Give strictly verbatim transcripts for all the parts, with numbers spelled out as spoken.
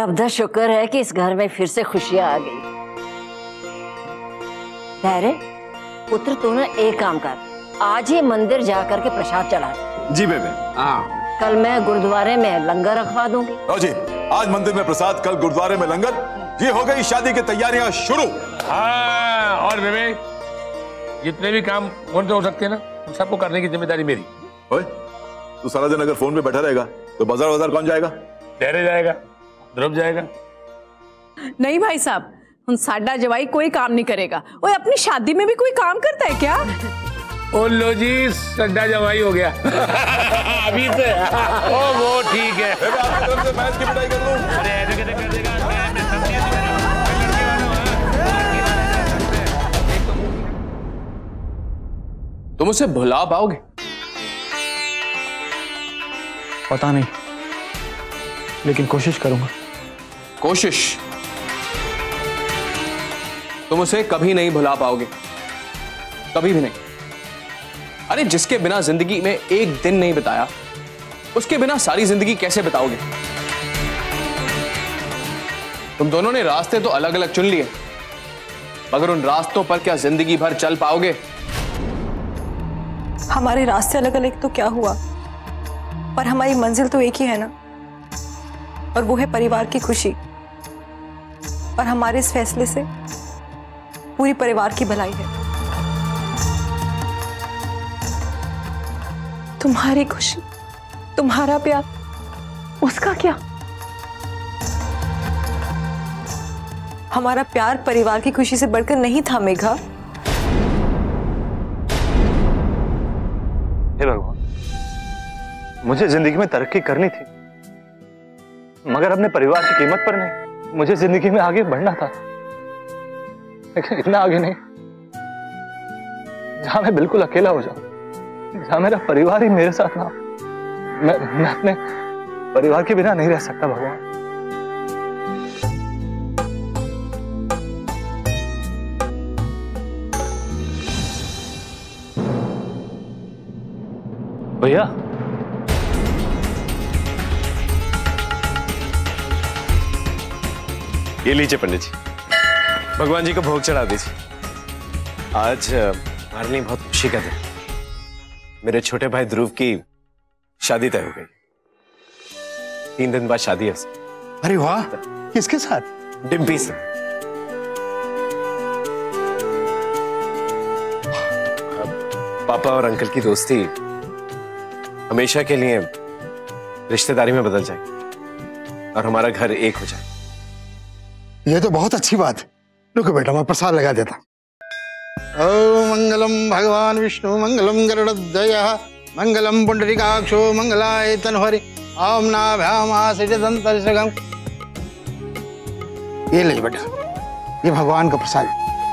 रब दा शुक्र है कि इस घर में फिर से खुशियां आ गई। ठहरे पुत्र, तू ना एक काम कर, आज ही मंदिर जाकर के प्रसाद चढ़ा। जी बेबे। हाँ, कल मैं गुरुद्वारे में लंगर रखवा दूंगी। लो जी, आज मंदिर में प्रसाद, कल गुरुद्वारे में लंगर। ये हो गई शादी की तैयारियां शुरू। हाँ, और बेबे जितने भी काम फोन पे हो सकते हैं ना, सबको करने की जिम्मेदारी मेरी। ओए, तू सारा दिन अगर फोन पे बैठा रहेगा तो बाजार बाजार कौन जाएगा? ठहरे जाएगा, ध्रुव जाएगा। नहीं भाई साहब, उन साडा जवाई कोई काम नहीं करेगा। ओए, अपनी शादी में भी कोई काम करता है क्या? ओ लो जी, सड्डा जवाई हो गया अभी से। ओ वो ठीक है। आपकी तरफ से मैच की पिटाई कर लूं। अरे ऐसे कैसे कर देगा? तुम उसे भुला पाओगे? पता नहीं, लेकिन कोशिश करूंगा। कोशिश? तुम उसे कभी नहीं भुला पाओगे, कभी भी नहीं। अरे जिसके बिना जिंदगी में एक दिन नहीं बिताया, उसके बिना सारी जिंदगी कैसे बिताओगे? तुम दोनों ने रास्ते तो अलग अलग चुन लिए, मगर उन रास्तों पर क्या जिंदगी भर चल पाओगे? हमारे रास्ते अलग अलग तो क्या हुआ, पर हमारी मंजिल तो एक ही है ना, और वो है परिवार की खुशी। और हमारे इस फैसले से पूरी परिवार की भलाई है। तुम्हारी खुशी, तुम्हारा प्यार, उसका क्या? हमारा प्यार परिवार की खुशी से बढ़कर नहीं था मेघा। हे भगवान, मुझे जिंदगी में तरक्की करनी थी, मगर अपने परिवार की कीमत पर नहीं। मुझे जिंदगी में आगे बढ़ना था, लेकिन इतना आगे नहीं जहां मैं बिल्कुल अकेला हो जाऊं, जहां मेरा परिवार ही मेरे साथ ना हो। मैं, मैं अपने परिवार के बिना नहीं रह सकता भगवान। भैया, ये लीजिए पंडित जी, भगवान जी को भोग चढ़ा दीजिए। आज हमारे लिए बहुत खुशी का दिन। मेरे छोटे भाई ध्रुव की शादी तय हो गई। तीन दिन बाद शादी है उसकी। अरे वाह, किसके साथ? डिम्पी से। पापा और अंकल की दोस्ती हमेशा के लिए रिश्तेदारी में बदल जाएगी और हमारा घर एक हो जाए। ये तो बहुत अच्छी बात है। रुको बेटा, मैं प्रसाद लगा देता। ओम मंगलम भगवान विष्णु मंगलम गरुड़ध्वजः मंगलम पुंडरीकाक्षो मंगलाय तनहरि ओम नाभ्यामासितदन्तरिषगम। ये ले बेटा, ये भगवान का प्रसाद।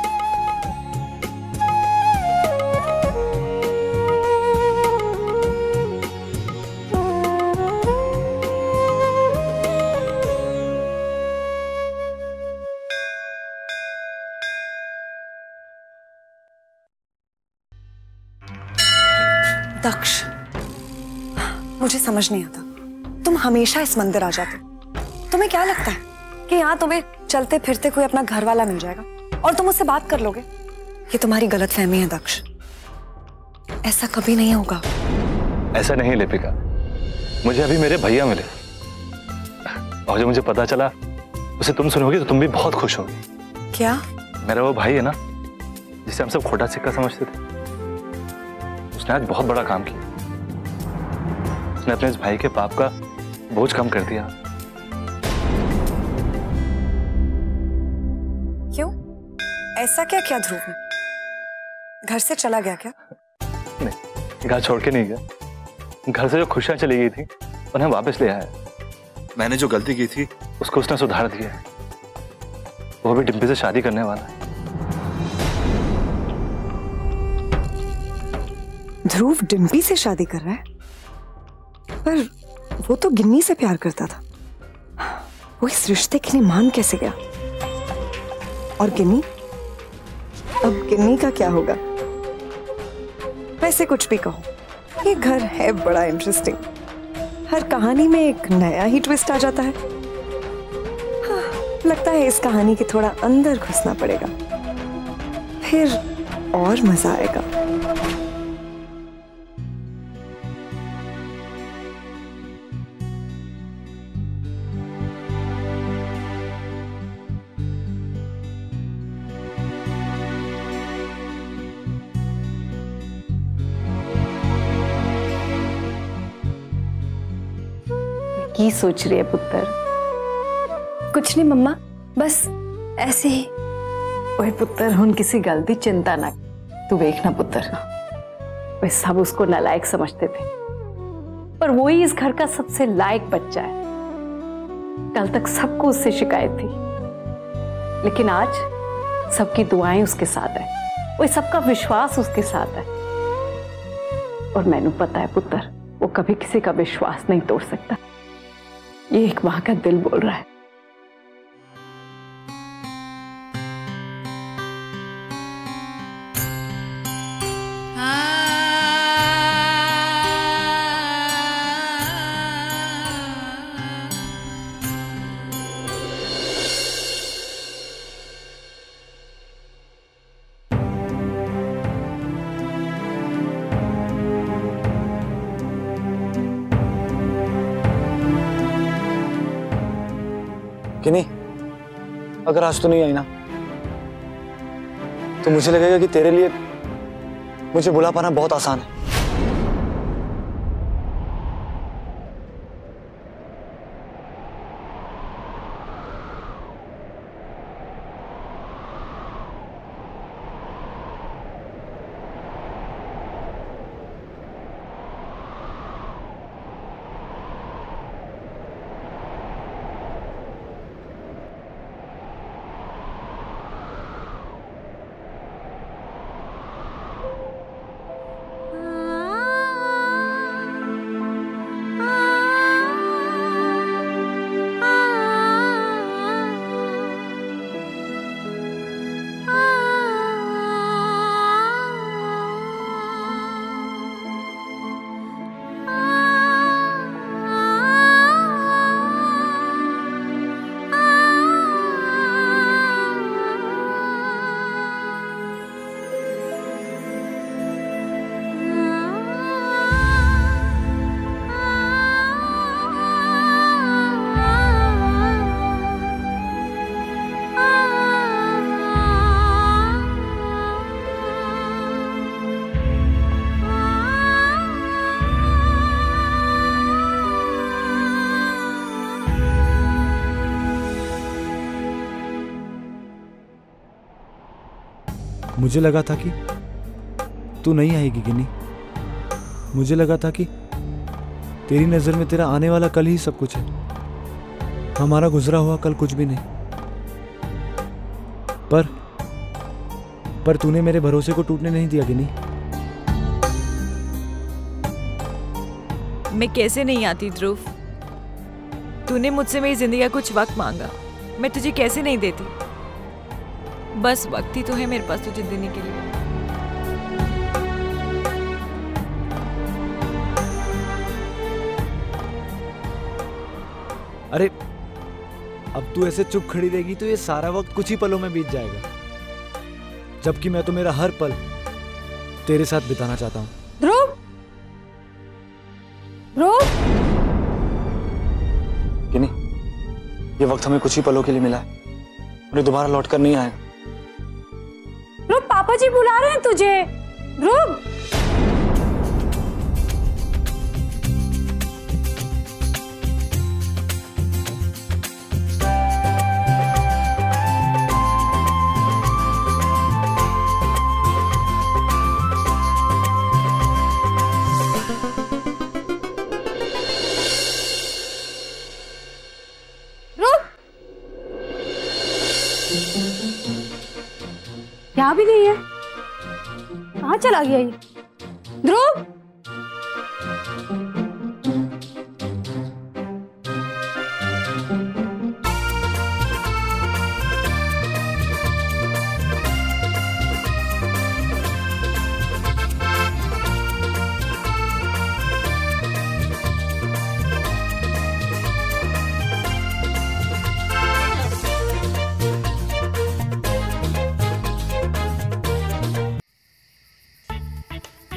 दक्ष, मुझे समझ नहीं आता, तुम हमेशा इस मंदिर आ जाते। तुम्हें क्या लगता है कि यहाँ तुम्हें चलते फिरते कोई अपना घर वाला मिल जाएगा और तुम उससे बात कर लोगे? ये तुम्हारी गलतफहमी है दक्ष, ऐसा कभी नहीं होगा। ऐसा नहीं लिपिका, मुझे अभी मेरे भैया मिले और जो मुझे पता चला उसे तुम सुनोगी तो तुम भी बहुत खुश होगी। क्या? मेरा वो भाई है ना, जिसे हम सब खोटा सिक्का समझते थे, उसने आज बहुत बड़ा काम किया। उसने अपने इस भाई के पाप का बोझ कम कर दिया। क्यों? ऐसा क्या किया ध्रुव ने? घर से चला गया क्या? नहीं, घर छोड़ के नहीं गया। घर से जो खुशियां चली गई थी उन्हें वापस ले आया। मैंने जो गलती की थी उसको उसने सुधार दिया है। वो भी डिम्पी से शादी करने वाला है। ध्रुव डिम्पी से शादी कर रहा है? पर वो तो गिन्नी से प्यार करता था। वो इस रिश्ते के लिए मान कैसे गया? और गिन्नी? अब गिन्नी का क्या होगा? वैसे कुछ भी कहो, ये घर है बड़ा इंटरेस्टिंग। हर कहानी में एक नया ही ट्विस्ट आ जाता है। लगता है इस कहानी के थोड़ा अंदर घुसना पड़ेगा, फिर और मजा आएगा। की सोच रही है पुत्र? कुछ नहीं मम्मा, बस ऐसे ही। ओए पुत्र, हुन किसी गल दी चिंता ना। तू देखना पुत्र, वे सब उसको नालायक समझते थे, पर वो ही इस घर का सबसे लायक बच्चा है। कल तक सबको उससे शिकायत थी, लेकिन आज सबकी दुआएं उसके साथ है, वो सबका विश्वास उसके साथ है। और मैनू पता है पुत्र, वो कभी किसी का विश्वास नहीं तोड़ सकता। ये एक मां का दिल बोल रहा है। कि नहीं, अगर आज तो नहीं आई ना, तो मुझे लगेगा कि तेरे लिए मुझे बुला पाना बहुत आसान है। मुझे लगा था कि तू नहीं आएगी गिनी। मुझे लगा था कि तेरी नजर में तेरा आने वाला कल ही सब कुछ है, हमारा गुजरा हुआ कल कुछ भी नहीं। पर पर तूने मेरे भरोसे को टूटने नहीं दिया गिनी। मैं कैसे नहीं आती ध्रुव? तूने मुझसे मेरी जिंदगी का कुछ वक्त मांगा, मैं तुझे कैसे नहीं देती? बस वक्त ही तो है मेरे पास तुझे देने के लिए। अरे अब तू ऐसे चुप खड़ी रहेगी तो ये सारा वक्त कुछ ही पलों में बीत जाएगा, जबकि मैं तो मेरा हर पल तेरे साथ बिताना चाहता हूँ। ध्रुव, ध्रुव, कि नहीं, ये वक्त हमें कुछ ही पलों के लिए मिला है और ये दोबारा लौट कर नहीं आएगा। ध्रुव, पापा जी बुला रहे हैं तुझे। ध्रुव, यहाँ भी नहीं है, कहाँ चला गया ये? ध्रुव,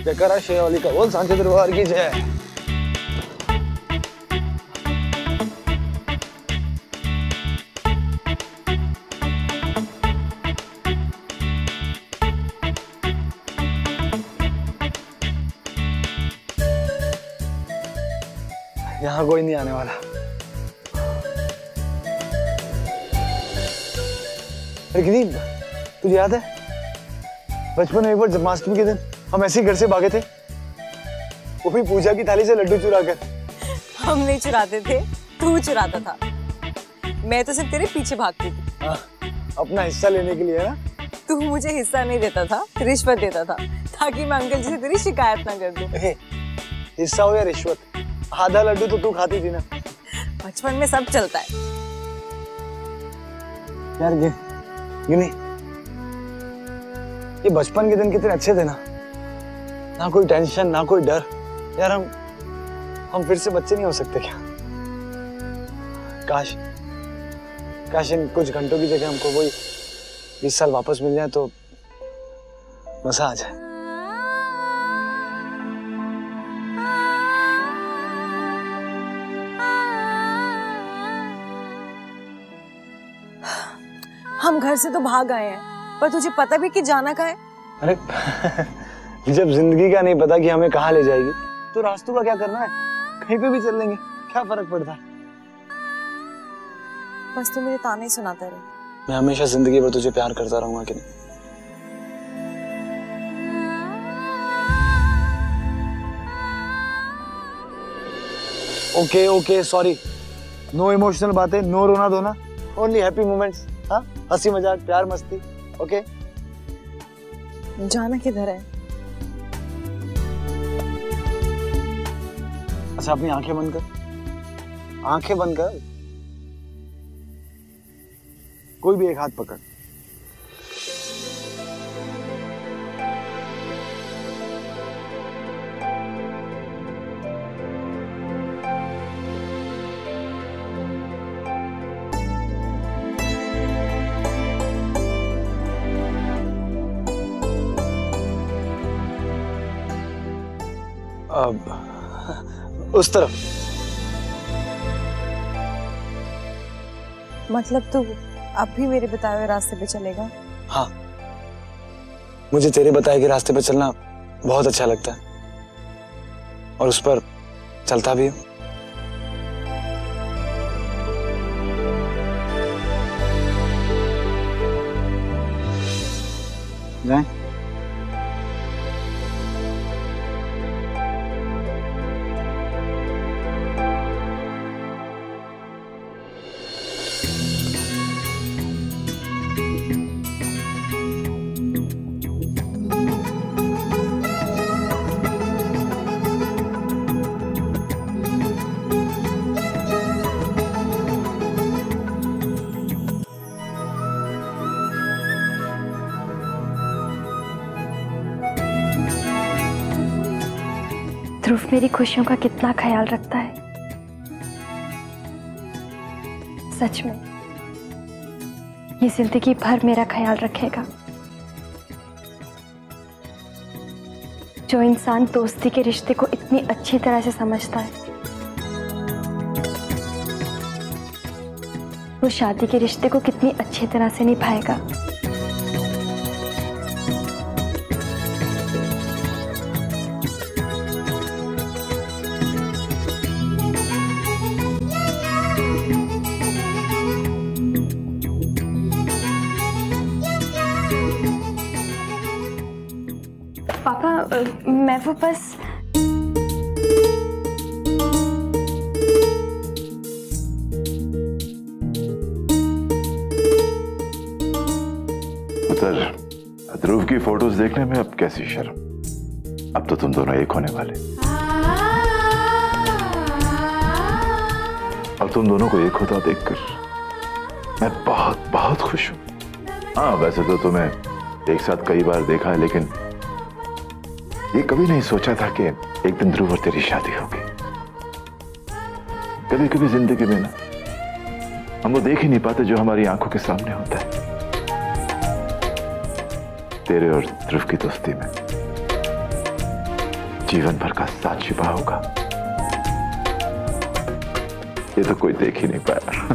जयकारा शेरावाली का बोल, सांचे दरबार की जय। यहाँ कोई नहीं आने वाला। लेकिन तुझे याद है बचपन में एक बार जन्माष्टमी के दिन हम ऐसे ही घर से भागे थे, वो भी पूजा की थाली से लड्डू चुरा कर। हम नहीं चुराते थे, तू चुराता था। मैं तो सिर्फ तेरे पीछे भागती थी। हाँ, अपना हिस्सा लेने के लिए ना। तू मुझे हिस्सा नहीं देता था, रिश्वत देता था ताकि मैं अंकल जी से तेरी शिकायत ना कर दूं। हिस्सा हो या रिश्वत, आधा लड्डू तो तू खाती थी ना। बचपन में सब चलता है यार। ये ये नहीं, ये बचपन के दिन कितने अच्छे थे ना, ना कोई टेंशन ना कोई डर। यार हम हम फिर से बच्चे नहीं हो सकते क्या? काश काश इन कुछ घंटों की जगह हमको वही बीस साल वापस मिल जाए तो मजा आ जाए। हम घर से तो भाग आए हैं, पर तुझे पता भी कि जाना कहाँ है? अरे जब जिंदगी का नहीं पता कि हमें कहाँ ले जाएगी तो रास्तों का क्या करना है? कहीं पे भी चल लेंगे, क्या फर्क पड़ता है? बस तू मेरे ताने सुनाता रहे। मैं हमेशा जिंदगी भर तुझे प्यार करता रहूंगा कि नहीं? Okay okay sorry, no emotional बातें, नो रोना धोना, ओनली हैप्पी मोमेंट्स। हाँ, हंसी मजाक प्यार मस्ती। ओके जाना किधर है? अच्छा अपनी आंखें बंद कर, आंखें बंद कर, कोई भी एक हाथ पकड़। अब उस तरफ। मतलब तू अब भी मेरे बताए हुए रास्ते पे चलेगा? हाँ, मुझे तेरे बताए गए रास्ते पे चलना बहुत अच्छा लगता है और उस पर चलता भी हूँ। जाएं? ध्रुव मेरी खुशियों का कितना ख्याल रखता है। सच में ये जिंदगी भर मेरा ख्याल रखेगा। जो इंसान दोस्ती के रिश्ते को इतनी अच्छी तरह से समझता है, वो शादी के रिश्ते को कितनी अच्छी तरह से निभाएगा। पापा मैं वो बस उधर ध्रुव की फोटोज देखने में अब कैसी शर्म। अब तो तुम दोनों एक होने वाले। अब तुम दोनों को एक होता देखकर मैं बहुत बहुत खुश हूं। हाँ वैसे तो तुम्हें एक साथ कई बार देखा है, लेकिन ये कभी नहीं सोचा था कि एक दिन ध्रुव और तेरी शादी होगी। कभी कभी जिंदगी में ना हम वो देख ही नहीं पाते जो हमारी आंखों के सामने होता है। तेरे और ध्रुव की दोस्ती में जीवन भर का साथ छिपा होगा, ये तो कोई देख ही नहीं पाया।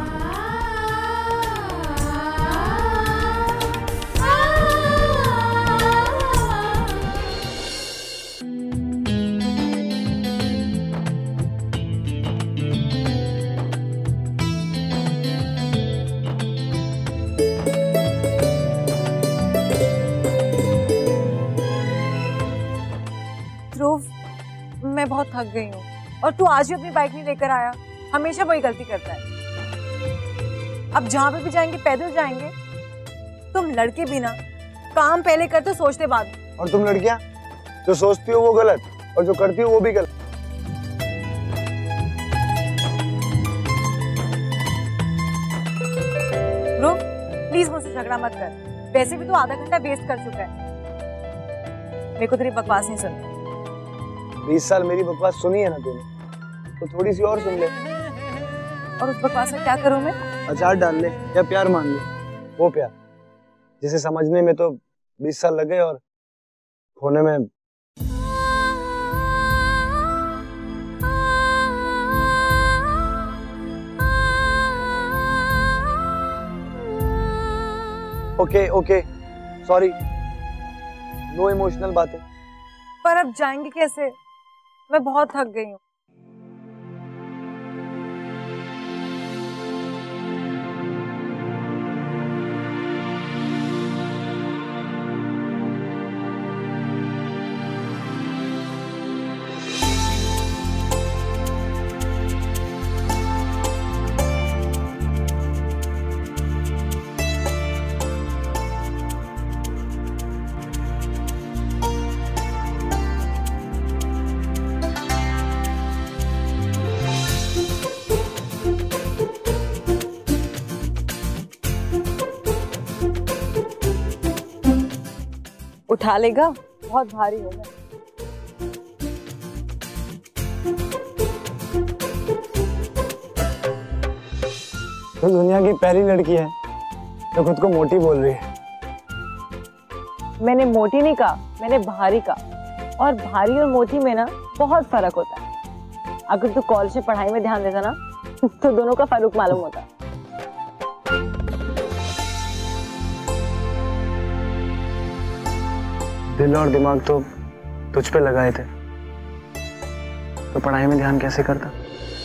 मैं बहुत थक गई हूँ और तू आज भी अपनी बाइक नहीं लेकर आया। हमेशा वही गलती करता है। अब जहाँ पे भी जाएंगे पैदल जाएंगे। तुम लड़के भी ना काम पहले करते सोचते बाद। और तुम लड़कियाँ जो सोचती हो वो गलत और जो करती हो वो भी गलत। रुक, प्लीज मुझसे झगड़ा मत कर। वैसे भी तो आधा घंटा वेस्ट कर चुका है। मेरे को तेरी बकवास नहीं सुननी। बीस साल मेरी बकवास सुनी है ना तूने, तो थोड़ी सी और सुन ले। और उस बकवास में क्या करूं मैं? अचार डाल ले या प्यार मान ले। वो प्यार जिसे समझने में तो बीस साल लगे और खोने में okay okay sorry, no emotional बातें। पर अब जाएंगे कैसे? मैं बहुत थक गई हूँ। उठा लेगा? बहुत भारी होगा। तो दुनिया की पहली लड़की है तो खुद को मोटी बोल रही है। मैंने मोटी नहीं कहा, मैंने भारी कहा। और भारी और मोटी में ना बहुत फर्क होता है। अगर तू कॉलेज में पढ़ाई में ध्यान देता ना तो दोनों का फर्क मालूम होता। दिल और दिमाग तो तुझ पे लगाए थे, तो पढ़ाई में ध्यान कैसे करता?